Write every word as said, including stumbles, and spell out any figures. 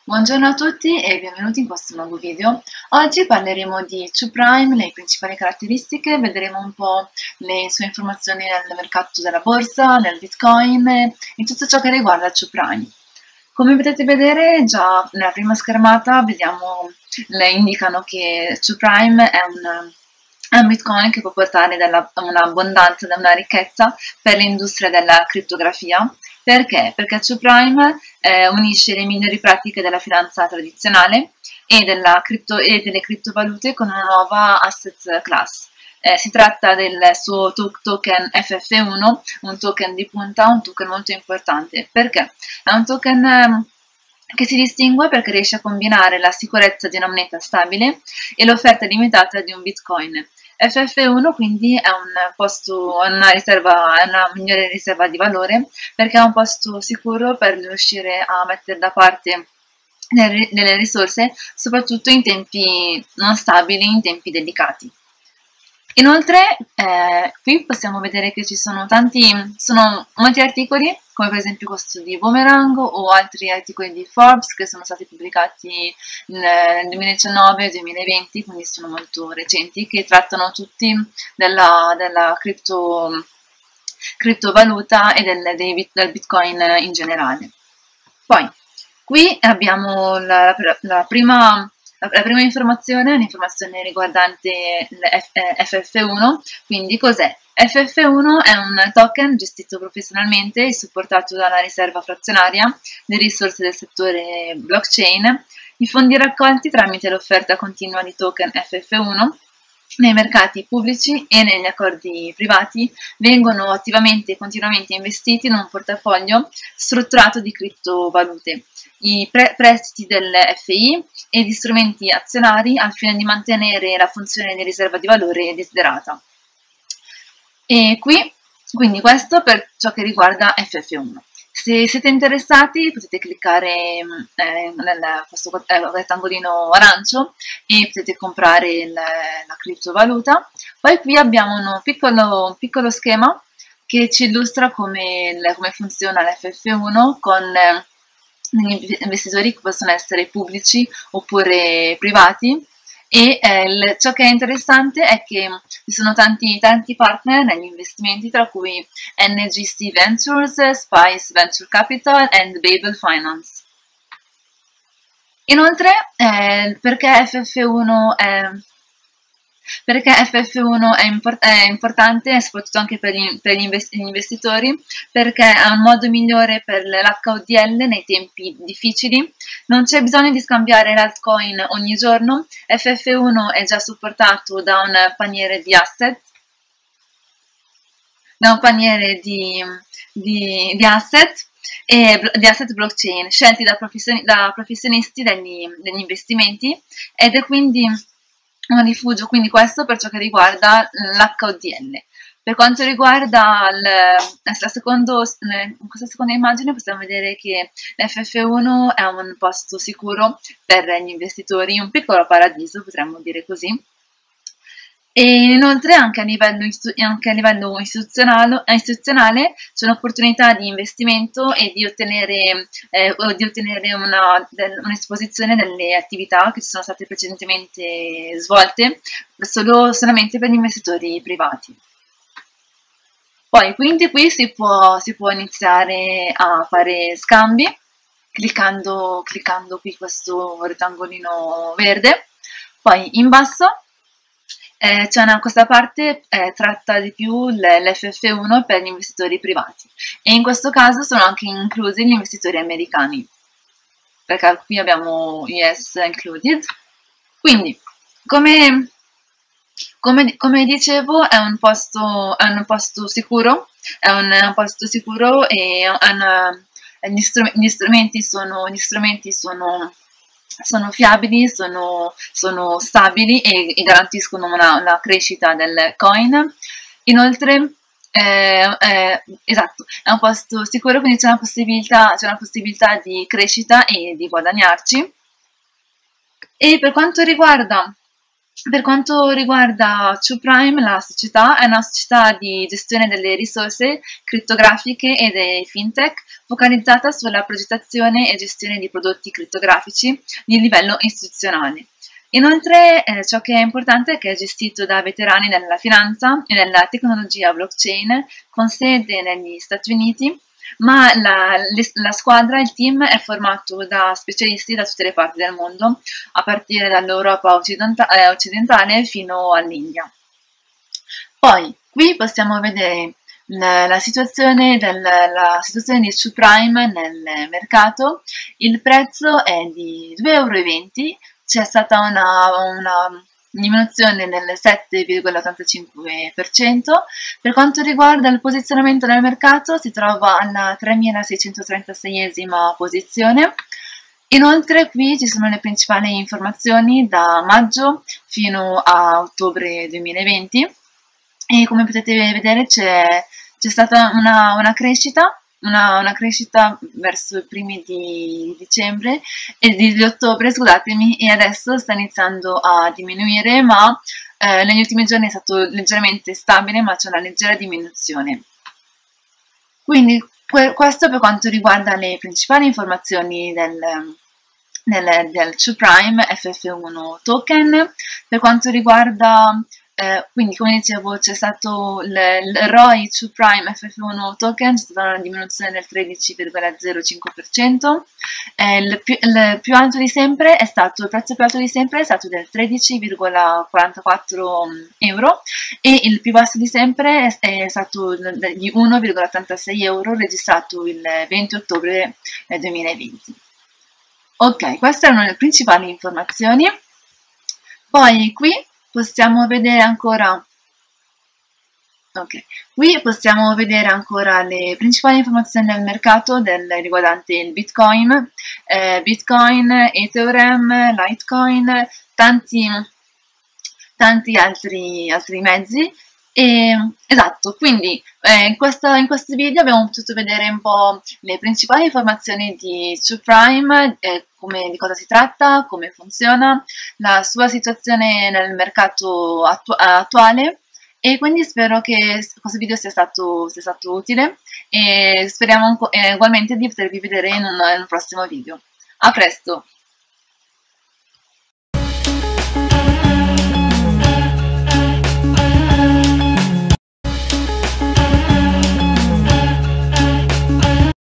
Buongiorno a tutti e benvenuti in questo nuovo video. Oggi parleremo di two prime, le principali caratteristiche, vedremo un po' le sue informazioni nel mercato della borsa, nel Bitcoin e tutto ciò che riguarda two prime. Come potete vedere già nella prima schermata vediamo, le indicano che two prime è un, è un Bitcoin che può portare un'abbondanza, una ricchezza per l'industria della crittografia. Perché? Perché two prime eh, unisce le migliori pratiche della finanza tradizionale e, della cripto, e delle criptovalute con una nuova asset class. Eh, si tratta del suo token F F uno, un token di punta, un token molto importante. Perché? È un token eh, che si distingue perché riesce a combinare la sicurezza di una moneta stabile e l'offerta limitata di un Bitcoin. F F uno quindi è un posto, una riserva, è una migliore riserva di valore perché è un posto sicuro per riuscire a mettere da parte delle risorse, soprattutto in tempi non stabili, in tempi delicati. Inoltre, eh, qui possiamo vedere che ci sono tanti, sono molti articoli, come per esempio questo di Boomerang o altri articoli di Forbes che sono stati pubblicati nel duemiladiciannove e duemilaventi, quindi sono molto recenti, che trattano tutti della, della cripto, criptovaluta e del, dei, del Bitcoin in generale. Poi, qui abbiamo la, la, la prima... La prima informazione è un'informazione riguardante F F uno, quindi cos'è? F F uno è un token gestito professionalmente e supportato dalla riserva frazionaria delle risorse del settore blockchain. I fondi raccolti tramite l'offerta continua di token F F uno nei mercati pubblici e negli accordi privati vengono attivamente e continuamente investiti in un portafoglio strutturato di criptovalute, i pre prestiti del F I e gli strumenti azionari al fine di mantenere la funzione di riserva di valore desiderata. E qui, quindi questo per ciò che riguarda F F uno. Se siete interessati potete cliccare eh, nel questo rettangolino arancio e potete comprare il, la criptovaluta. Poi qui abbiamo un piccolo, un piccolo schema che ci illustra come, come funziona l'F F uno con eh, gli investitori che possono essere pubblici oppure privati. E eh, il, ciò che è interessante è che ci sono tanti, tanti partner negli investimenti, tra cui N G C Ventures, Spice Venture Capital e Babel Finance. Inoltre, eh, perché F F uno è... Perché F F uno è, import è importante, soprattutto anche per gli, per gli, invest gli investitori, perché è un modo migliore per l'H O D L nei tempi difficili. Non c'è bisogno di scambiare l'altcoin ogni giorno. F F uno è già supportato da un paniere di asset, da un paniere di, di, di asset e di asset blockchain scelti da, professioni da professionisti degli, degli investimenti, ed è quindi un rifugio, quindi questo per ciò che riguarda l'H O D L. Per quanto riguarda il, la secondo, in questa seconda immagine possiamo vedere che l'F F uno è un posto sicuro per gli investitori, un piccolo paradiso potremmo dire così. E inoltre anche a livello, anche a livello istituzionale, istituzionale c'è un'opportunità di investimento e di ottenere, eh, di ottenere un'esposizione un delle attività che ci sono state precedentemente svolte solo, solamente per gli investitori privati. Poi quindi qui si può, si può iniziare a fare scambi cliccando, cliccando qui questo rettangolino verde. Poi in basso Eh, una, questa parte eh, tratta di più l'F F uno per gli investitori privati e in questo caso sono anche inclusi gli investitori americani, perché qui abbiamo U S included. Quindi, come, come, come dicevo, è un, posto, è un posto sicuro, è un, è un posto sicuro e un, gli, strumenti, gli strumenti sono, gli strumenti sono sono fiabili, sono, sono stabili e, e garantiscono una, una crescita del coin. Inoltre, eh, eh, esatto, è un posto sicuro, quindi c'è una possibilità, c'è una possibilità di crescita e di guadagnarci. E per quanto riguarda Per quanto riguarda Two Prime, la società è una società di gestione delle risorse crittografiche e dei fintech focalizzata sulla progettazione e gestione di prodotti crittografici di livello istituzionale. Inoltre, eh, ciò che è importante è che è gestito da veterani della finanza e della tecnologia blockchain con sede negli Stati Uniti, ma la, la squadra, il team è formato da specialisti da tutte le parti del mondo, a partire dall'Europa occidentale, occidentale fino all'India. Poi, qui possiamo vedere la, la, situazione del, la situazione di Two Prime nel mercato. Il prezzo è di due euro e venti, c'è stata una, una diminuzione del sette virgola ottantacinque per cento. Per quanto riguarda il posizionamento nel mercato, si trova alla tremilasiccentotrentaseiesima posizione. Inoltre qui ci sono le principali informazioni da maggio fino a ottobre duemilaventi e come potete vedere c'è stata una, una crescita Una, una, crescita verso i primi di dicembre e di, di ottobre, scusatemi, e adesso sta iniziando a diminuire, ma eh, negli ultimi giorni è stato leggermente stabile, ma c'è una leggera diminuzione. Quindi que questo per quanto riguarda le principali informazioni del, del, del Two Prime F F uno token. Per quanto riguarda Eh, quindi come dicevo c'è stato il, il R O I Two Prime F F uno token, c'è stata una diminuzione del tredici virgola zero cinque per cento, eh, il, più, il più alto di sempre è stato, il prezzo più alto di sempre è stato del tredici virgola quarantaquattro euro e il più basso di sempre è, è stato di uno virgola ottantasei euro registrato il venti ottobre duemilaventi. Ok, queste erano le principali informazioni. Poi qui possiamo vedere ancora ok, qui possiamo vedere ancora le principali informazioni del mercato del, riguardante il Bitcoin, eh, Bitcoin, Ethereum, Litecoin, tanti, tanti altri, altri mezzi. E, esatto, quindi eh, in, questo, in questo video abbiamo potuto vedere un po' le principali informazioni di Two Prime, eh, come, di cosa si tratta, come funziona, la sua situazione nel mercato attu attuale, e quindi spero che questo video sia stato, sia stato utile e speriamo eh, ugualmente di potervi vedere in un, in un prossimo video. A presto!